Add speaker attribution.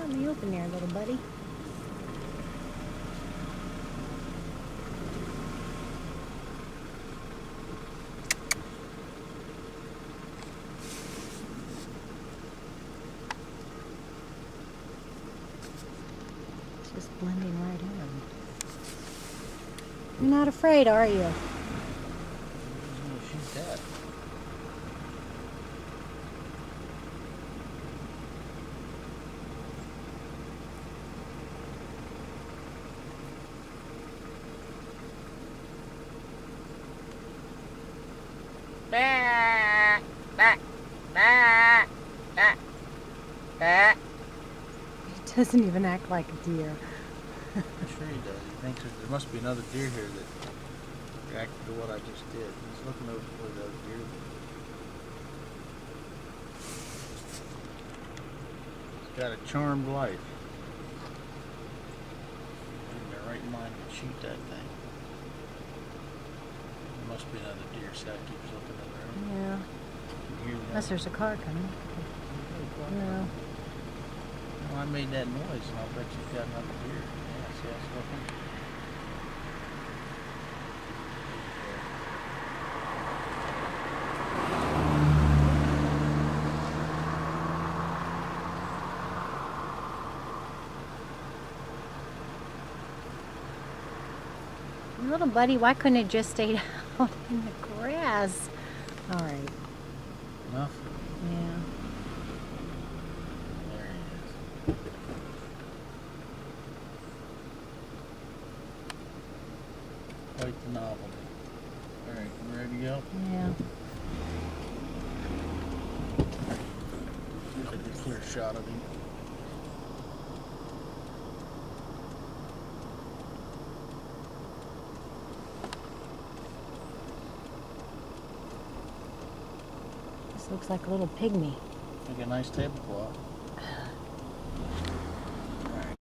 Speaker 1: out in the open there, little buddy. It's just blending right in. You're not afraid, are you?
Speaker 2: Shoot that.
Speaker 1: He doesn't even act like a deer.
Speaker 2: I'm sure he does. He thinks there must be another deer here that reacted to what I just did. He's looking over for the other deer. He's got a charmed life. He's got right in mind to shoot that thing. There must be another deer. Scout keeps looking around.
Speaker 1: Yeah. Unless there's a car coming. No.
Speaker 2: Well, I made that noise, and I'll bet you've got another deer. Yeah, see how it's looking?
Speaker 1: Little buddy, why couldn't it just stayed out in the grass? All right.
Speaker 2: Enough?
Speaker 1: Yeah.
Speaker 2: There he is. Quite the novelty. Alright, you ready to go?
Speaker 1: Yeah.
Speaker 2: Get a clear shot of him.
Speaker 1: This looks like a little pygmy.
Speaker 2: Make a nice tablecloth.